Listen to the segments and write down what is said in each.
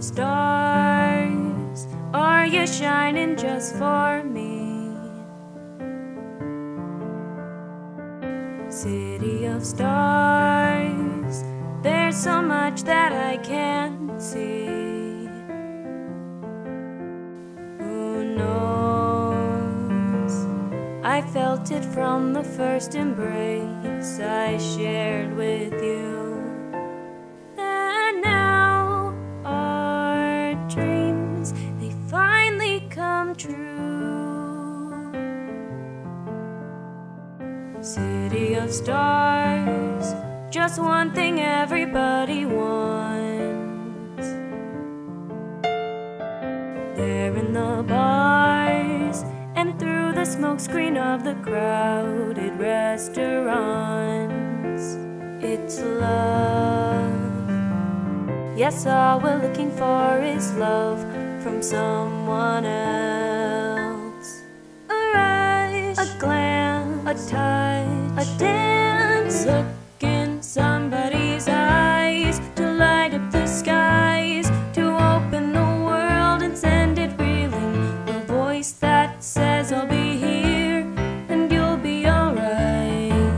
of stars, are you shining just for me? City of stars, there's so much that I can't see. Who knows? I felt it from the first embrace I shared with you. And now our dreams, they finally come true. City of stars, just one thing everybody wants. There in the bars and through the smokescreen of the crowded restaurants, it's love. Yes, all we're looking for is love from someone else. A rush, a glance, a touch, a dance. Look in somebody's eyes to light up the skies, to open the world and send it reeling. The voice that says I'll be here and you'll be alright.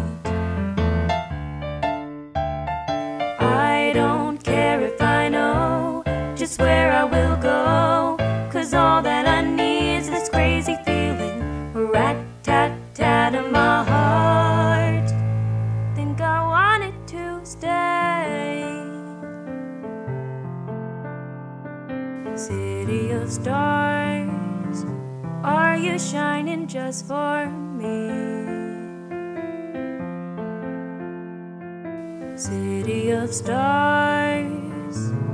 I don't care if I know just where I will go, 'cause all that I need is this crazy feeling, rat-tat-tat in my heart. Think I want it to stay. City of stars, are you shining just for me? City of stars,